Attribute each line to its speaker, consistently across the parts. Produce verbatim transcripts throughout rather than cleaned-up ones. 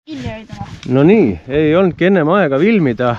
Speaker 1: No nii, ei olnudki ennem aega filmida.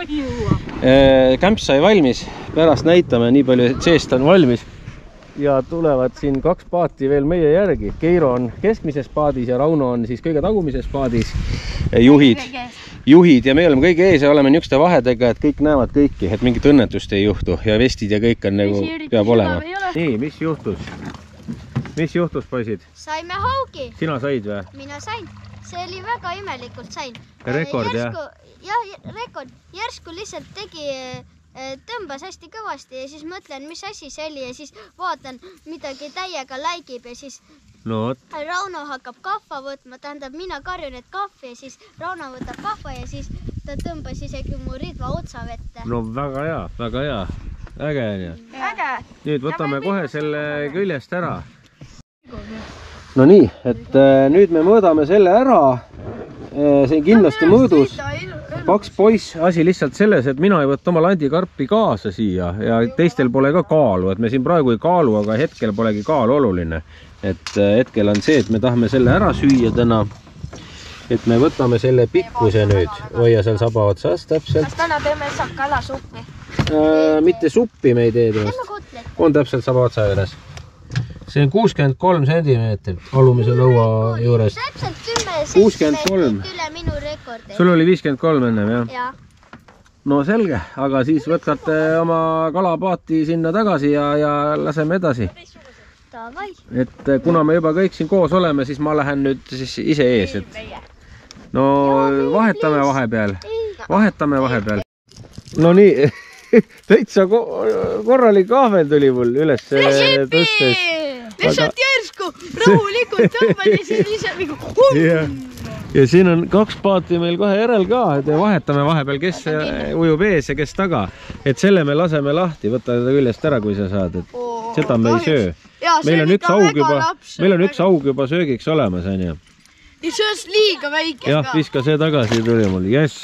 Speaker 1: Kämp sai valmis, pärast näitame nii palju, et seest on valmis. Ja tulevad siin kaks paati veel meie järgi. Keiro on keskmises paadis ja Rauno on siis kõige tagumises paadis. Juhid, juhid ja me oleme kõige ees ja oleme niisuguste vahedega, et kõik näevad kõiki, et mingit õnnetust ei juhtu ja vestid ja kõik on nagu peab olema. Nii, mis juhtus? Mis juhtus, poisid?
Speaker 2: Saime haugi.
Speaker 1: Sina said või?
Speaker 2: Mina sain. See oli väga imelikult sain.
Speaker 1: Rekord, jah?
Speaker 2: Jah, rekord. Järsku lihtsalt tegi, tõmbas hästi kõvasti ja siis mõtlen, mis asi see oli ja siis vaatan, midagi täiega läigib ja siis
Speaker 1: no,
Speaker 2: Rauno hakkab kahva võtma, tähendab, mina karjun, et kahvi ja siis Rauno võtab kahva ja siis ta tõmbas isegi mu ridva otsa vette.
Speaker 1: No väga hea, väga hea. Äge on ju.
Speaker 2: Äge.
Speaker 1: Nüüd võtame kohe selle küljest ära. No nii, et nüüd me mõõdame selle ära. See on kindlasti mõõdus. Paks poiss, asi lihtsalt selles, et mina ei võtta oma landikarpi kaasa siia ja teistel pole ka kaalu, et me siin praegu ei kaalu, aga hetkel polegi kaal oluline. Et hetkel on see, et me tahame selle ära süüa täna. Et me võtame selle pikkuse nüüd. Hoia seal saba otsas täpselt.
Speaker 2: Kas täna teeme kalasuppi?
Speaker 1: Äh, mitte suppi me ei tee temast. On täpselt saba otsa juures. See on kuuskümmend kolm sentimeetrit alumise lõua juures.
Speaker 2: Täpselt kümme
Speaker 1: kuuskümmend
Speaker 2: üle minu rekordi.
Speaker 1: Sul oli viiskümmend kolm ennem, jah?
Speaker 2: Jah.
Speaker 1: No selge, aga siis võtkate oma kalapaati sinna tagasi ja, ja laseme edasi.
Speaker 2: Davai.
Speaker 1: Et kuna me juba kõik siin koos oleme, siis ma lähen nüüd siis ise ees. Et... No vahetame vahepeal. Vahetame vahepeal. No nii, täitsa korralik ahven tuli mul üles tõstes.
Speaker 3: Lihtsalt järsku, rahulikult tõmbasin ise nagu
Speaker 1: ja, ja siin on kaks paati meil kohe järel ka, et vahetame vahepeal, kes ujub ees ja kes taga. Et selle me laseme lahti, võta seda küljest ära, kui sa saad. Et seda me ei söö. Meil on üks aug juba, meil on üks aug juba söögiks olemas, on ju.
Speaker 3: Ja see on liiga väike.
Speaker 1: Jah, viska see tagasi tuli mul, jess.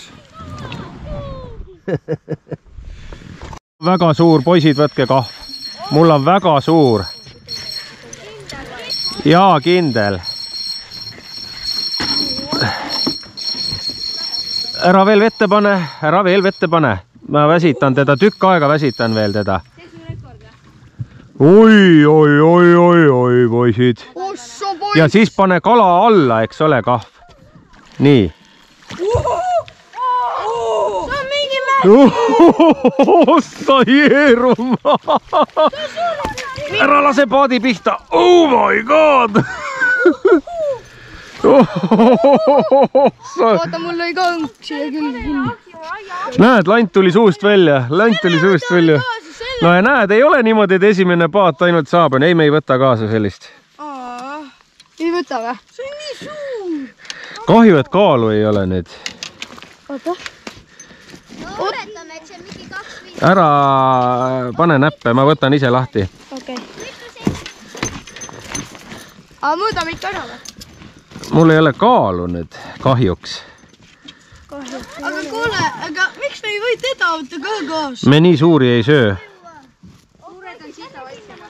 Speaker 1: Väga suur, poisid, võtke kahv. Mul on väga suur. Jaa, kindel. Ära veel vette pane, ära veel vette pane. Ma väsitan teda, tükk aega väsitan veel teda. Oi, oi, oi, oi, oi, poisid. Ja siis pane kala alla, eks ole, kahv. Nii. Ossa hieruma! Ära lase paadi pihta! Oh my god!
Speaker 3: Oota, mul lõi ka õnk siia küll kinni.
Speaker 1: Näed, lant tuli suust välja. Lant tuli suust välja. No ja näed, ei ole niimoodi, et esimene paat ainult saab. Ei, me ei võta kaasa sellist.
Speaker 3: Ei võta või? See on nii suur.
Speaker 1: Kahju, et kaalu ei ole nüüd.
Speaker 3: Oota.
Speaker 2: Oletame, et see on mingi kaks viis.
Speaker 1: Ära pane näppe, ma võtan ise lahti.
Speaker 3: Okei. Aga mõõdame ikka ära või?
Speaker 1: Mul ei ole kaalu nüüd, kahjuks.
Speaker 3: Aga kuule, aga miks me ei või teda võtta ka kaasa?
Speaker 1: Me nii suuri ei söö.
Speaker 2: Suured on sita vaiksema.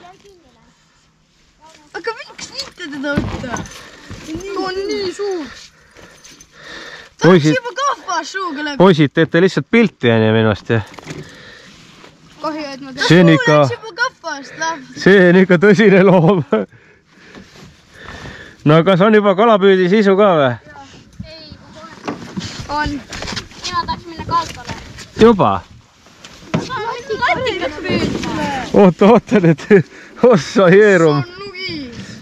Speaker 3: Aga miks mitte teda võtta? Ta on nii suur.
Speaker 1: Poisid,
Speaker 3: juba kahvas suuga läbi.
Speaker 1: Poisid, teete lihtsalt pilti enne minust.
Speaker 3: Kahju, et ma
Speaker 1: see on ikka, see on ikka tõsine loom. No kas on juba kalapüüdi sisu ka või?
Speaker 2: Ei,
Speaker 3: on.
Speaker 2: Mina tahaks minna kalpale.
Speaker 1: Juba?
Speaker 2: Lantikas püüdma.
Speaker 1: Oota, oota nüüd. Ossa hierum.
Speaker 3: See on nugi.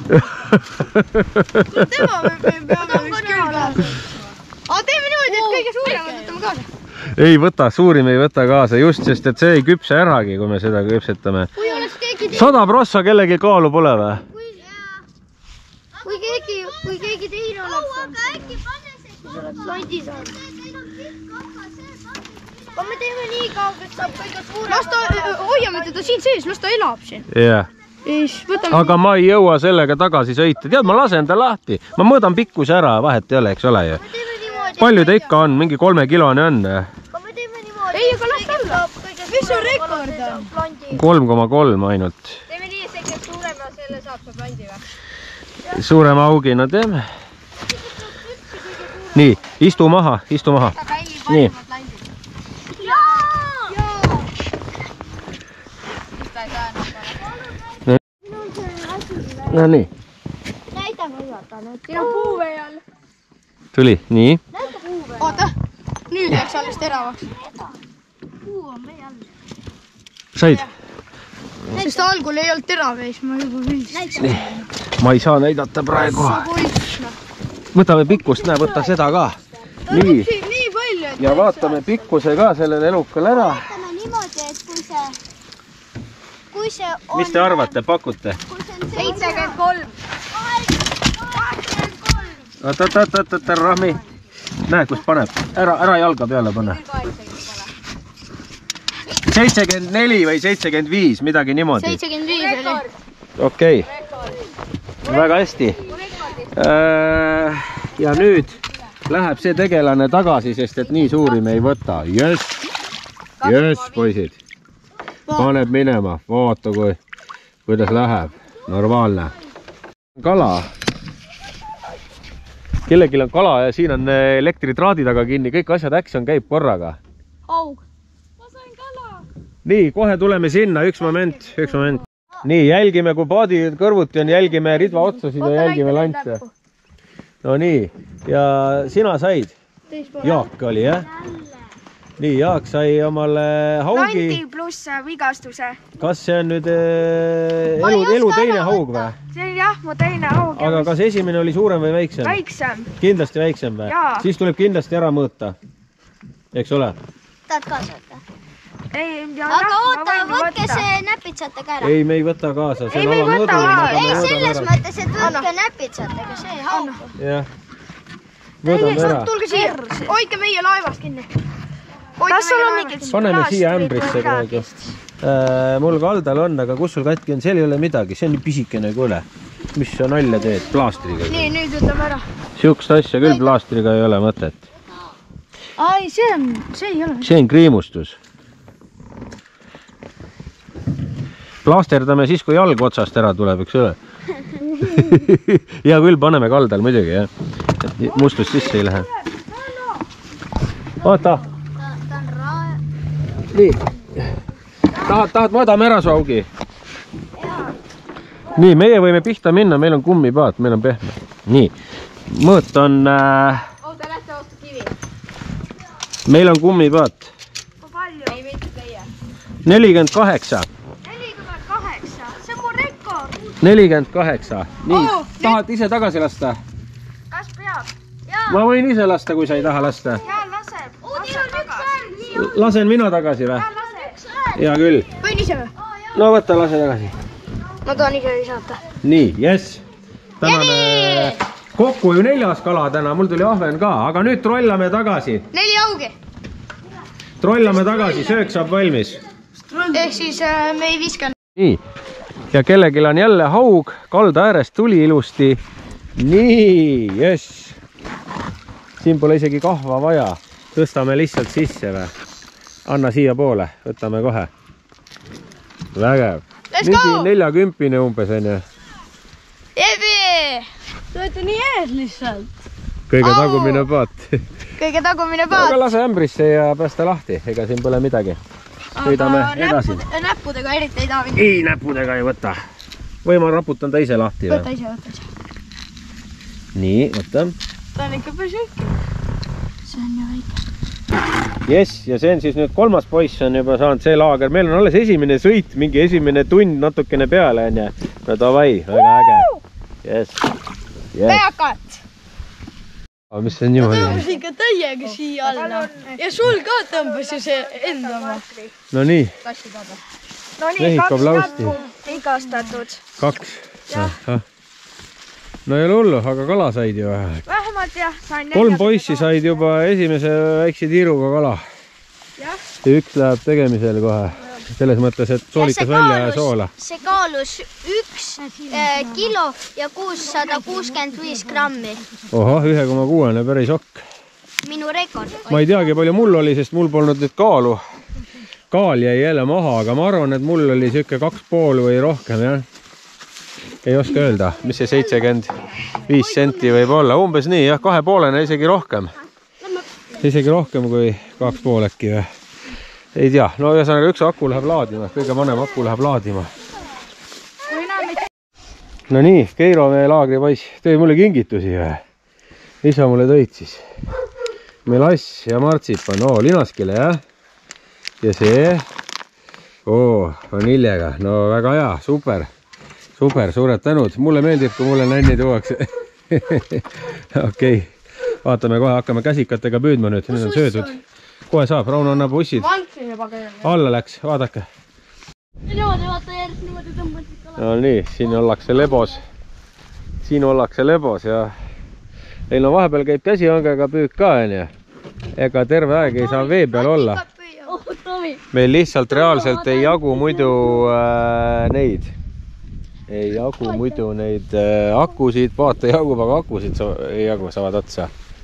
Speaker 3: Tema me peame üks küll kaasa. Aga teeme niimoodi, et kõige suuremad võtame kaasa.
Speaker 1: Ei võta, suurim ei võta kaasa, just sest, et see ei küpse äragi, kui me seda küpsetame. Sada prossa kellegi kaalu pole või?
Speaker 2: Kui keegi, kui keegi teine oleks. Aga äkki pane see
Speaker 3: Landis on.
Speaker 2: Aga me teeme nii kaugelt, saab kõige suurem.
Speaker 3: Las ta, hoiame teda siin sees, las ta elab siin.
Speaker 1: Jah.
Speaker 3: Võtame...
Speaker 1: Aga ma ei jõua sellega tagasi sõita. Tead, ma lasen ta lahti. Ma mõõdan pikkuse ära, vahet ei ole, eks ole ju. Palju ta ikka on? Mingi kolme kilone on?
Speaker 3: Ei, aga las ta olla. Mis on rekord on?
Speaker 1: kolm koma kolm ainult.
Speaker 2: Teeme nii, et see, kes suurema selle saab, saab landi või?
Speaker 1: Suurema augi, no teeme. nii, istu maha, istu maha. Nii. No nii.
Speaker 2: Näita võivad nüüd.
Speaker 3: Siin on puu vee all.
Speaker 1: Tuli, nii.
Speaker 3: Oota, nüüd läks alles teravaks.
Speaker 2: Puu on vee all.
Speaker 1: Said?
Speaker 3: Sest algul ei olnud terav vees, ma juba vildisin.
Speaker 1: Ma ei saa näidata praegu. Võtame pikkust, näe, võta seda ka. Nii.
Speaker 3: Nii palju.
Speaker 1: Ja vaatame pikkuse ka sellel elukal ära.
Speaker 2: Vaatame niimoodi, et kui see, kui see on...
Speaker 1: Mis te arvate, pakute?
Speaker 3: seitsekümmend kolm.
Speaker 1: Oot, oot, oot, oot, oot, Rahmi. Näe, kus paneb. Ära, ära jalga peale pane. seitsekümmend neli või seitsekümmend viis, midagi niimoodi.
Speaker 3: seitsekümmend viis oli.
Speaker 1: Okei. Väga hästi. Ja nüüd läheb see tegelane tagasi, sest et nii suuri me ei võta. Jess, jess, poisid. Paneb minema. Vaata, kui, kuidas läheb. Normaalne. Kala. Kellegil on kala ja siin on elektritraadi taga kinni. Kõik asjad action käib korraga.
Speaker 3: Haug. Ma sain kala.
Speaker 1: Nii, kohe tuleme sinna. Üks moment, üks moment. Nii, jälgime, kui paadi kõrvuti on, jälgime ridva otsasid ja jälgime lantse. No nii, ja sina said? Jaak oli, jah? Nii, Jaak sai omale haugi.
Speaker 3: Lanti pluss vigastuse.
Speaker 1: Kas see on nüüd äh, elu, elu teine haug või?
Speaker 3: See on jah, mu teine haug.
Speaker 1: Aga kas esimene oli suurem või väiksem?
Speaker 3: Väiksem.
Speaker 1: Kindlasti väiksem või?
Speaker 3: Jaa.
Speaker 1: Siis tuleb kindlasti ära mõõta. Eks ole?
Speaker 2: Tahad kaasa võtta?
Speaker 3: Ei,
Speaker 2: aga oota, võtke see näpitsatega ära.
Speaker 1: Ei, me ei võta kaasa.
Speaker 3: Ei, me ei võta kaasa.
Speaker 2: Ei, selles mõttes, et võtke näpitsatega, see haug.
Speaker 1: Jah. Võtame ära.
Speaker 3: Tulge siia. Hoidke meie laevast kinni. Kas sul on mingit
Speaker 1: Paneme siia ämbrisse praegu. Äh, mul kaldal on, aga kus sul katki on? Seal ei ole midagi. See on nii pisikene kuule. Mis sa nalja teed? Plaastriga.
Speaker 3: Nii, nüüd ütleme ära.
Speaker 1: Siukest asja küll plaastriga ei ole mõtet.
Speaker 3: Ai, see on, see ei ole.
Speaker 1: See on kriimustus. Plaasterdame siis, kui jalg otsast ära tuleb, eks ole. Ja küll paneme kaldal muidugi, jah. Et mustus sisse ei lähe. Oota. Nii. Tahad, tahad mõõdame ära su augi? Nii, meie võime pihta minna, meil on kummipaat, meil on pehme. Nii, mõõt on... Äh...
Speaker 3: Oota, lähte vastu kivi.
Speaker 1: Meil on kummipaat.
Speaker 3: Kui palju? Ei mitte teie.
Speaker 1: nelikümmend kaheksa.
Speaker 3: nelikümmend kaheksa. See on mu rekord.
Speaker 1: nelikümmend kaheksa. Nii,
Speaker 3: Oh,
Speaker 1: tahad ise tagasi lasta?
Speaker 3: Kas peab?
Speaker 1: Ma võin ise lasta, kui sa ei taha lasta.
Speaker 3: Jaa, laseb. Laseb tagasi.
Speaker 1: Lasen mina tagasi või? Hea küll.
Speaker 3: Võin ise või?
Speaker 1: No võta, lase tagasi.
Speaker 3: Ma tahan ise visata.
Speaker 1: Nii, jess. Täname kokku ju neljas kala täna, mul tuli ahven ka, aga nüüd trollame tagasi.
Speaker 3: Neli augi.
Speaker 1: Trollame tagasi, söök saab valmis.
Speaker 3: Ehk siis äh, me ei viska.
Speaker 1: Nii, ja kellelgi on jälle haug, kalda äärest tuli ilusti. Nii, jess. Siin pole isegi kahva vaja. Tõstame lihtsalt sisse või? Anna siia poole, võtame kohe. Vägev. Mingi neljakümpine umbes on ju.
Speaker 3: Ebi! Te olete nii ees lihtsalt.
Speaker 1: Kõige tagumine paat.
Speaker 3: Kõige tagumine paat.
Speaker 1: Aga lase ämbrisse ja päästa lahti, ega siin pole midagi. Sõidame edasi.
Speaker 3: Näppudega eriti ei taha minna.
Speaker 1: Ei, näppudega ei võta. Või ma raputan ta ise lahti või?
Speaker 3: Võta ise, võta ise.
Speaker 1: Nii, võta.
Speaker 3: Ta on ikka päris väike. See on ju väike.
Speaker 1: Jess, ja see on siis nüüd kolmas poiss on juba saanud see laager. Meil on alles esimene sõit, mingi esimene tund natukene peale on ja. No davai, väga äge. Jess.
Speaker 3: Peakat!
Speaker 1: Mis see niimoodi?
Speaker 3: Tõmbas ikka täiega siia alla. Ja sul ka tõmbas ju see enda oma.
Speaker 1: No nii.
Speaker 3: No nii,
Speaker 1: Mehiko
Speaker 3: kaks
Speaker 1: plausti.
Speaker 3: näppu igastatud.
Speaker 1: Kaks. No ei ole hullu, aga kala said ju.
Speaker 3: Vähemalt jah, sain
Speaker 1: Kolm poissi said juba esimese väikse tiiruga kala. Ja üks läheb tegemisel kohe. Selles mõttes, et soolitas välja ja soola.
Speaker 2: See kaalus üks äh, kilo ja kuussada kuuskümmend viis grammi.
Speaker 1: Ohoh, üks koma kuus päris okk.
Speaker 2: Minu rekord.
Speaker 1: Ma ei teagi, palju mul oli, sest mul polnud nüüd kaalu. Kaal jäi jälle maha, aga ma arvan, et mul oli siuke kaks pool või rohkem, jah. ei oska öelda, mis see seitsekümmend viis senti võib olla, umbes nii jah, kahepoolene, isegi rohkem. Isegi rohkem kui kaks pool äkki või. Ei tea, no ühesõnaga üks aku läheb laadima, kõige vanem aku läheb laadima. No nii, Keiro meie laagripoiss tõi mulle kingitusi või? Isa mulle tõid siis. Melass ja martsipan, oo linaskile jah. Ja see, oo vaniljega, no väga hea, super. Super, suured tänud. Mulle meeldib, kui mulle nänni tuuakse. Okei, vaatame kohe, hakkame käsikatega püüdma nüüd. Nüüd on söödud. Kohe saab, Rauno annab bussid. Alla läks, vaadake. No nii, siin ollakse lebos. Siin ollakse lebos ja neil on vahepeal käib käsihangega püük ka, onju. Ega terve aeg ei saa vee peal olla. Meil lihtsalt reaalselt ei jagu muidu äh, neid. Ei jagu muidu neid äh, akusid, paata jagub, aga akusid ei jagu, saavad otsa.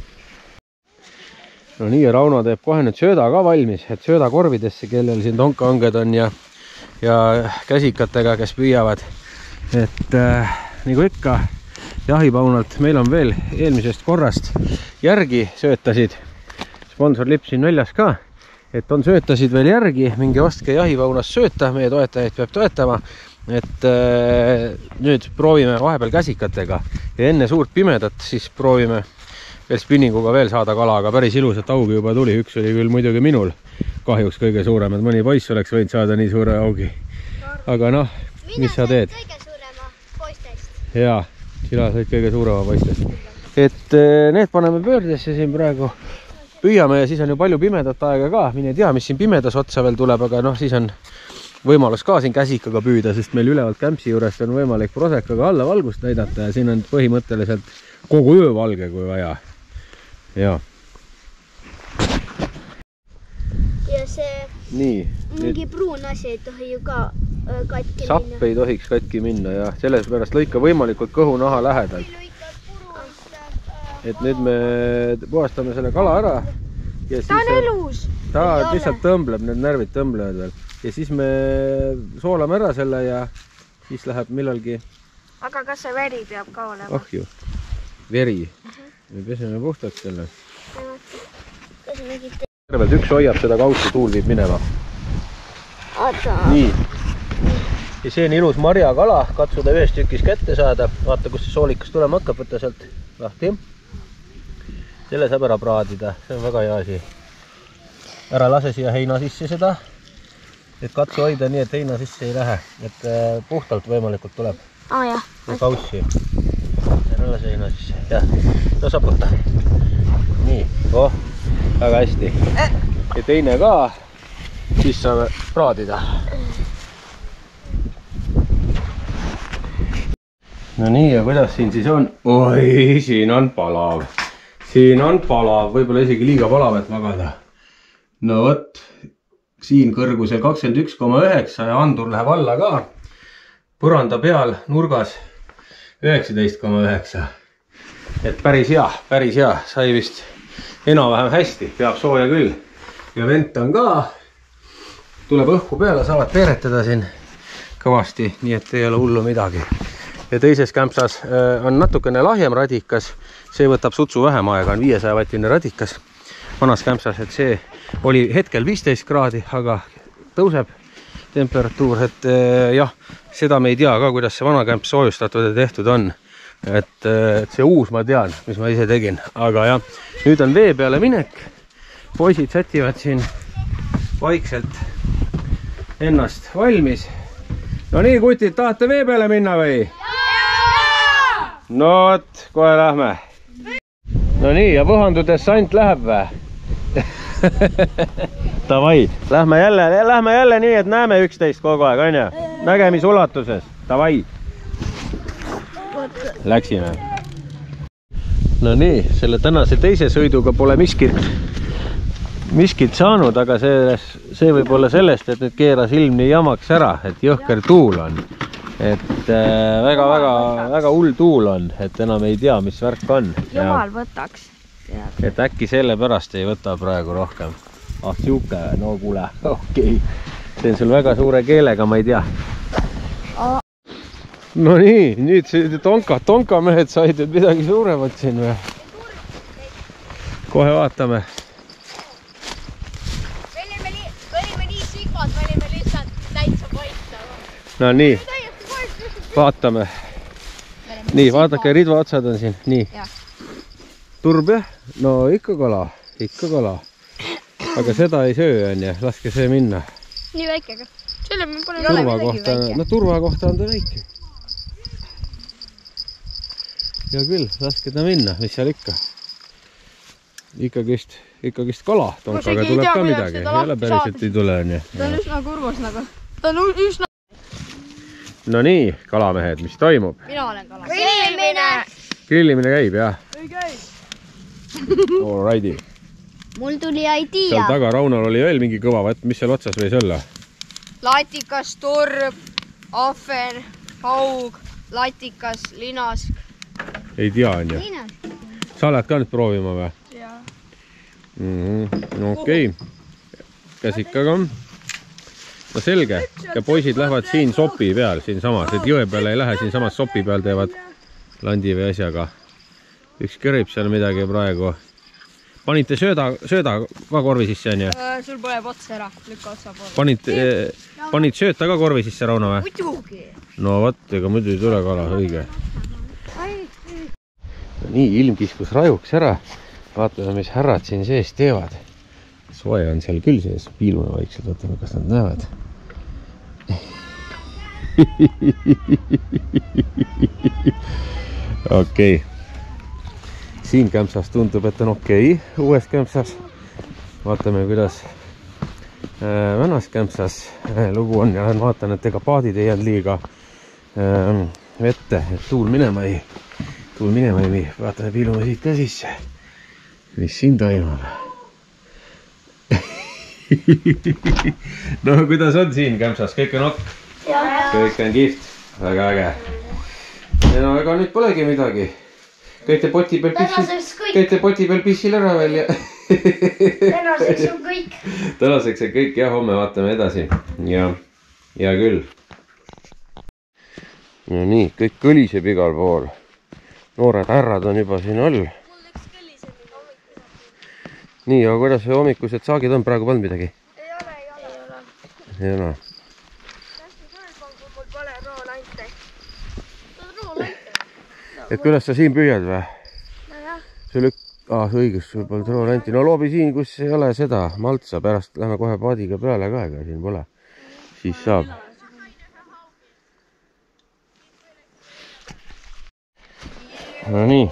Speaker 1: No nii, Rauno teeb kohe nüüd sööda ka valmis, et sööda korvidesse, kellel siin tonkahanged on ja, ja käsikatega, kes püüavad. Et äh, nagu ikka, jahipaunalt meil on veel eelmisest korrast järgi söötasid. Sponsorlipp siin väljas ka, et on söötasid veel järgi, mingi ostke jahipaunast sööta, meie toetajaid peab toetama. Et äh, nüüd proovime vahepeal käsikatega ja enne suurt pimedat siis proovime veel spinninguga veel saada kala, aga päris ilusat augi juba tuli. Üks oli küll muidugi minul kahjuks kõige suurem, et mõni poiss oleks võinud saada nii suure augi. Aga noh, mis sa teed?
Speaker 2: Mina sain kõige suurema poistest.
Speaker 1: Jaa, sina said kõige suurema poistest. Et äh, need paneme pöördesse siin praegu. Püüame ja siis on ju palju pimedat aega ka. Mine tea, mis siin pimedas otsa veel tuleb, aga noh, siis on võimalus ka siin käsikaga püüda, sest meil ülevalt kämpsi juurest on võimalik prosekaga alla valgust näidata ja siin on põhimõtteliselt kogu öö valge, kui vaja. Ja.
Speaker 2: Ja see
Speaker 1: nii,
Speaker 2: mingi nüüd... pruun asi ei tohi ju ka äh, katki minna.
Speaker 1: Sapp ei tohiks katki minna ja selles pärast lõika võimalikult kõhunaha lähedalt. Et nüüd me puhastame selle kala ära. Ja
Speaker 3: ta on elus.
Speaker 1: Ta lihtsalt tõmbleb, need närvid tõmblevad veel. Ja siis me soolame ära selle ja siis läheb millalgi...
Speaker 3: Aga kas see veri peab ka olema?
Speaker 1: Oh ju, veri. Uh -huh. Me peseme puhtaks selle. Tervelt üks hoiab seda kaustu, tuul viib minema.
Speaker 2: Oota.
Speaker 1: Nii. Ja see on ilus marjakala, katsuda ühes tükis kätte saada. Vaata, kus see soolikas tulema hakkab, võtta sealt lahti. Selle saab ära praadida, see on väga hea asi. Ära lase siia heina sisse seda. Et katsu hoida nii, et heina sisse ei lähe. Et puhtalt võimalikult tuleb.
Speaker 2: Aa jah.
Speaker 1: Ja kaussi. Ära lase heina sisse. Jah. No saab võtta. Nii. Oh, väga hästi. Ja teine ka. Siis saame praadida. No nii, ja kuidas siin siis on? Oi, siin on palav. Siin on palav. Võib-olla isegi liiga palav, et magada. No võt. Siin kõrgusel kakskümmend üks koma üheksa ja andur läheb alla ka. Põranda peal nurgas üheksateist koma üheksa. Et päris hea, päris hea. Sai vist enam-vähem hästi. Peab sooja küll. Ja vent on ka. Tuleb õhku peale, saavad peeretada siin kõvasti, nii et ei ole hullu midagi. Ja teises kämpsas on natukene lahjem radikas. See võtab sutsu vähem aega, on viiesaja vatine radikas. Vanas kämpsas, et see oli hetkel viisteist kraadi, aga tõuseb temperatuur, et jah, seda me ei tea ka, kuidas see vana kämps soojustatud ja tehtud on. Et, et see uus ma tean, mis ma ise tegin, aga jah, nüüd on vee peale minek. Poisid sätivad siin vaikselt ennast valmis. No nii, kutid, tahate vee peale minna või? No oot, kohe lähme. No nii, ja võhandudes sant läheb vä? Davai, lähme jälle, lähme jälle nii, et näeme üksteist kogu aeg, on ju? Nägemisulatuses, davai. Läksime. No nii, selle tänase teise sõiduga pole miskit, miskit saanud, aga see, see võib olla sellest, et nüüd keeras ilm nii jamaks ära, et jõhker tuul on. Et väga-väga väga hull tuul on, et enam ei tea, mis värk on.
Speaker 3: Jumal võtaks.
Speaker 1: Et äkki selle pärast ei võta praegu rohkem. Ah, siuke, no kuule, okei. Okay. Teen sul väga suure keelega, ma ei tea. no nii, nüüd see tonka, tonka mehed said nüüd midagi suuremat siin või? Kohe vaatame.
Speaker 3: Me olime nii sigvad, me olime lihtsalt täitsa paistavad.
Speaker 1: No nii, vaatame. Nii, vaadake, ridva otsad on siin. Nii. Turb jah? No ikka kala, ikka kala. Aga seda ei söö, on ja, laske see minna.
Speaker 3: Nii väike ka. Selle me pole
Speaker 1: turva kohta, no turva kohta on ta väike. Ja küll, laske ta minna, mis seal ikka. Ikkagist, ikkagist kala, tonkaga tuleb ka midagi. Ei ole päriselt ei tule, on ja.
Speaker 3: Ta on üsna kurvas nagu. Ta on üsna...
Speaker 1: No nii, kalamehed, mis toimub?
Speaker 3: Mina olen kala. Grillimine!
Speaker 1: Grillimine käib, jah?
Speaker 3: Ei käib.
Speaker 1: Alrighty.
Speaker 2: Mul tuli idea.
Speaker 1: Seal taga Raunal oli veel mingi kõva, vaat mis seal otsas võis olla?
Speaker 3: Latikas, turb, ahven, haug, latikas, linask.
Speaker 1: Ei tea, on ju? Sa lähed ka nüüd proovima või?
Speaker 3: Jaa.
Speaker 1: No okei. Käs ikka ka? No selge. Ja poisid lähevad siin sopi peal, siin samas. Et jõe peale ei lähe, siin samas sopi peal teevad landi või asjaga. Üks kerib seal midagi praegu. Panite sööda, sööda ka korvi sisse, on ju?
Speaker 3: Sul pole ots ära, lükka otsa poole.
Speaker 1: Panid, panid sööta ka korvi sisse, Rauno või?
Speaker 3: Muidugi.
Speaker 1: No vot, ega muidu ei tule kala, õige. Nii, ilm kiskus rajuks ära. Vaatame, mis härrad siin sees teevad. Soe on seal küll sees, piilume vaikselt, vaatame, kas nad näevad. Okei. Siin kämpsas tundub, et on okei. Uues kämpsas. Vaatame, kuidas vanas kämpsas lugu on. Ja vaatan, et ega paadid ei jäänud liiga vette, et tuul minema ei, tuul minema ei vii. Vaatame, piilume siit ka sisse. Mis siin toimub? No kuidas on siin kämpsas? Kõik on ok? Kõik on kihvt. Väga äge. No ega nüüd polegi midagi. Käite poti peal pissil, käite poti peal pissil ära veel ja...
Speaker 2: Tänaseks on kõik.
Speaker 1: Tänaseks on kõik, jah, homme vaatame edasi. Ja, ja küll. No nii, kõik kõliseb igal pool. Noored härrad on juba siin all. Nii, aga kuidas see hommikused saagid on? Praegu polnud midagi?
Speaker 3: Ei ole, ei ole. Ei ole.
Speaker 1: Ei ole.
Speaker 3: Hästi kõrg on, kui mul pole roolante. Ta on roolante.
Speaker 1: Et kuidas sa siin püüad või?
Speaker 3: No jah.
Speaker 1: See lükk... Ah, õigus, sul polnud roolanti. No loobi siin, kus ei ole seda maltsa. Pärast lähme kohe paadiga peale ka, ega siin pole. Siis saab. No nii.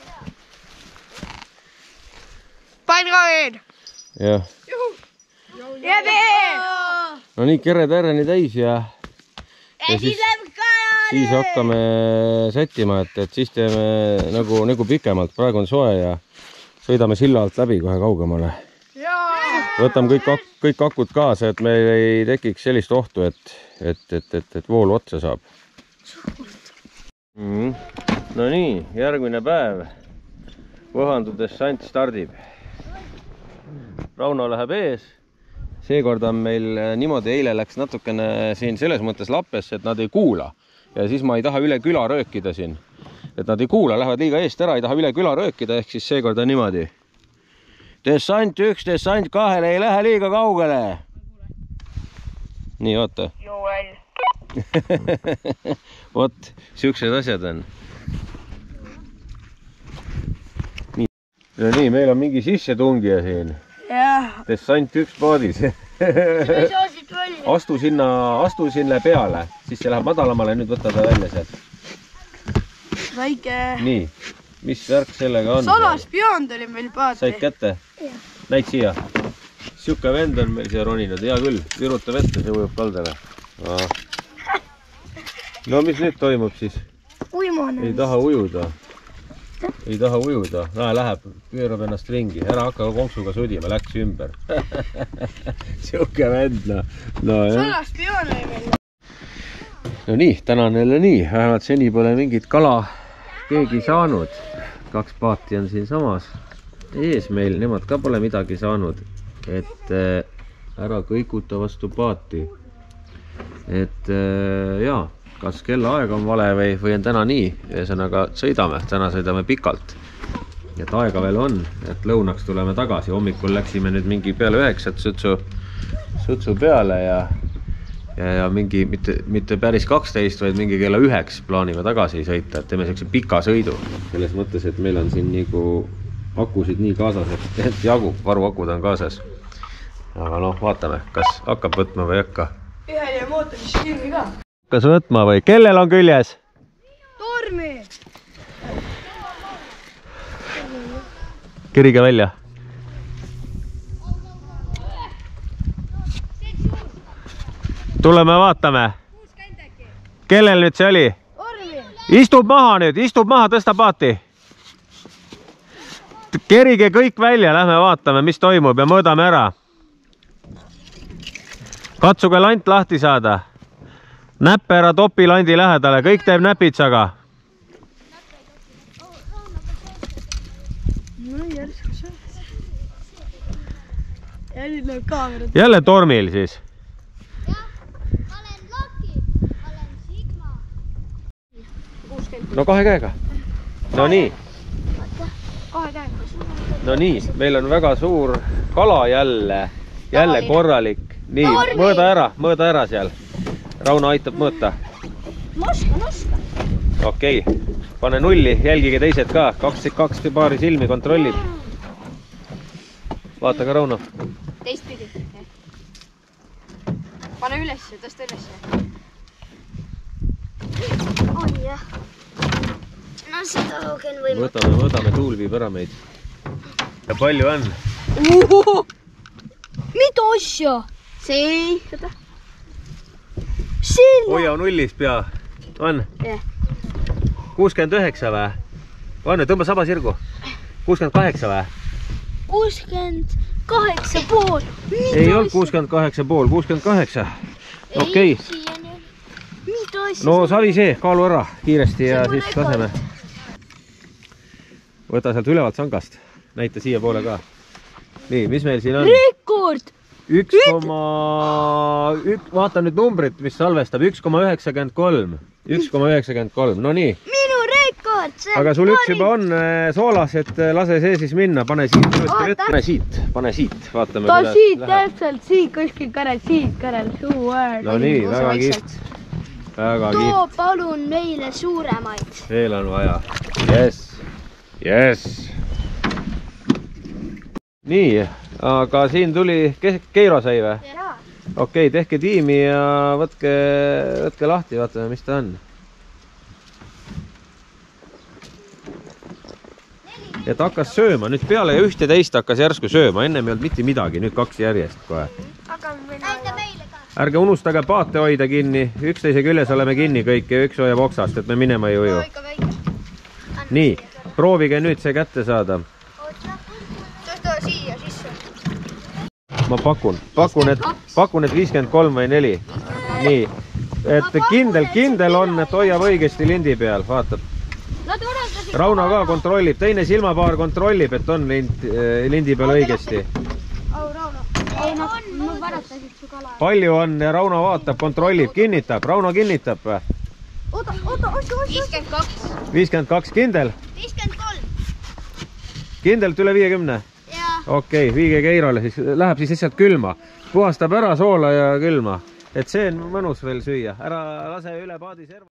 Speaker 3: Pain ka veel.
Speaker 1: Jah.
Speaker 3: Ja veel.
Speaker 1: No nii, kered ääreni täis ja... Ja siis, siis hakkame sättima, et, et siis teeme nagu, nagu pikemalt. Praegu on soe ja sõidame silla alt läbi kohe kaugemale. Võtame kõik, kõik akud kaasa, et meil ei tekiks sellist ohtu, et, et, et, et, et voolu otsa saab. Mm. No nii, järgmine päev. Võhandudes sant stardib. Rauno läheb ees. Seekord on meil niimoodi, eile läks natukene siin selles mõttes lappesse, et nad ei kuula. Ja siis ma ei taha üle küla röökida siin. Et nad ei kuula, lähevad liiga eest ära, ei taha üle küla röökida, ehk siis seekord on niimoodi. Dessant üks, dessant kahele, ei lähe liiga kaugele. Nii, oota. Vot, siuksed asjad on. Nii, no nii, meil on mingi sissetungija siin. Dessant üks paadis. Astu sinna, astu sinna peale, siis see läheb madalamale, nüüd võta ta välja sealt.
Speaker 3: Väike.
Speaker 1: Nii, mis värk sellega on?
Speaker 3: Salaspioon tuli meil paati.
Speaker 1: Said kätte? Näid siia. Siuke vend on meil siia roninud, hea küll, viruta vette, see ujub kaldale. No mis nüüd toimub siis? Ei taha ujuda. Ei taha ujuda. Näe, läheb, pöörab ennast ringi. Ära hakka konksuga sudima, läks ümber. Siuke vend, no. no
Speaker 3: Salaspioon oli meil.
Speaker 1: No nii, täna on jälle nii. Vähemalt seni pole mingit kala keegi saanud. Kaks paati on siin samas ees meil. Nemad ka pole midagi saanud. Et ära kõikuta vastu paati. Et jaa, kas kellaaeg on vale või, või on täna nii. Ühesõnaga sõidame, täna sõidame pikalt. Et aega veel on, et lõunaks tuleme tagasi. Hommikul läksime nüüd mingi peale üheksat sutsu, sutsu peale ja, ja, ja mingi, mitte, mitte päris kaksteist, vaid mingi kella üheks plaanime tagasi sõita. Et teeme sellise pika sõidu. Selles mõttes, et meil on siin nagu akusid nii kaasas, et, et jagub, varuakud on kaasas. Aga noh, vaatame, kas hakkab võtma või ei hakka.
Speaker 3: Ühel ja mootoris kinni ka.
Speaker 1: Kas võtma või? Kellel on küljes?
Speaker 3: Tormi!
Speaker 1: Kirige välja. Tuleme vaatame. Kellel nüüd see oli? Istub maha nüüd, istub maha, tõsta paati. Kerige kõik välja, lähme vaatame, mis toimub ja mõõdame ära. Katsuge lant lahti saada. Näppe ära topi landi lähedale, kõik teeb näpitsaga.
Speaker 3: No järsku see. Jälle lööb kaamerat.
Speaker 1: Jälle tormil siis.
Speaker 2: Jah, ma olen Loki, ma olen Sigma.
Speaker 1: No kahe käega. No nii.
Speaker 3: Kahe käega.
Speaker 1: No nii, meil on väga suur kala jälle. Jälle korralik. Nii, mõõda ära, mõõda ära seal. Rauno aitab mõõta.
Speaker 2: Ma oskan, oskan.
Speaker 1: Okei, pane nulli, jälgige teised ka. Kaks, kaks paari silmi kontrollib. Vaata ka Rauno.
Speaker 3: Teistpidi. Pane ülesse, tõsta ülesse.
Speaker 2: On jah. No seda hoogel võime.
Speaker 1: Võtame, võtame, tuul viib ära meid. Ja palju on?
Speaker 2: Mida asja?
Speaker 3: See.
Speaker 2: Silla.
Speaker 1: Hoia nullis pea. On? kuuskümmend üheksa või? On, tõmba saba sirgu. kuuskümmend kaheksa või?
Speaker 2: kuuskümmend kaheksa pool.
Speaker 1: Ei olnud kuuskümmend kaheksa pool, kuuskümmend kaheksa. Okei.
Speaker 2: Mida asja?
Speaker 1: No savi see, kaalu ära kiiresti ja siis laseme. Võta sealt ülevalt sangast. Näita siia poole ka. Nii, mis meil siin on?
Speaker 2: Rekord!
Speaker 1: üks koma üks, vaata nüüd numbrit, mis salvestab. üks koma üheksakümmend kolm. üks koma üheksakümmend kolm, no nii.
Speaker 2: Minu rekord!
Speaker 1: Aga sul üks juba on soolas, et lase see siis minna. Pane siit, pane siit, pane siit. Vaatame,
Speaker 3: Ta siit täpselt, siit kuskil karel, siit karel, suu äär.
Speaker 1: No nii, väga kihvt. Väga
Speaker 2: Too
Speaker 1: kihvt.
Speaker 2: palun meile suuremaid.
Speaker 1: Veel on vaja. Yes, yes. Nii, aga siin tuli Keiro sai või?
Speaker 2: Jaa.
Speaker 1: Okei, tehke tiimi ja võtke, võtke lahti, vaatame, mis ta on. Et hakkas sööma, nüüd peale ühte teist hakkas järsku sööma, ennem ei olnud mitte midagi, nüüd kaks järjest kohe.
Speaker 2: Näita meile ka.
Speaker 1: Ärge unustage paate hoida kinni, üksteise küljes oleme kinni kõik ja üks hoiab oksast, et me minema ei uju. Nii, proovige nüüd see kätte saada.
Speaker 3: Tõsta siia sisse.
Speaker 1: Ma pakun, pakun, et, pakun, et viiskümmend kolm või neli. Nii, et kindel, kindel on, et hoiab õigesti lindi peal, vaatab. Rauno ka kontrollib, teine silmapaar kontrollib, et on lind, lindi peal õigesti. Palju on ja Rauno vaatab, kontrollib, kinnitab, Rauno kinnitab.
Speaker 3: Oota, oota, oota, viiskümmend kaks.
Speaker 1: viiskümmend kaks, kindel?
Speaker 2: viiskümmend kolm.
Speaker 1: Kindelt üle viiekümne? Okei, okay, viige Keirole, siis läheb siis lihtsalt külma. Puhastab ära soola ja külma. Et see on mõnus veel süüa. Ära lase üle paadi serva.